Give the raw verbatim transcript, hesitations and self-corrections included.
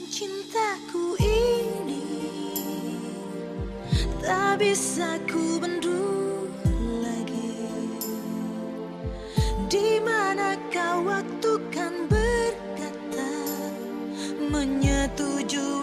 Cintaku ini tak bisa ku bendung lagi. Di manakah waktu kan berkata menyetujui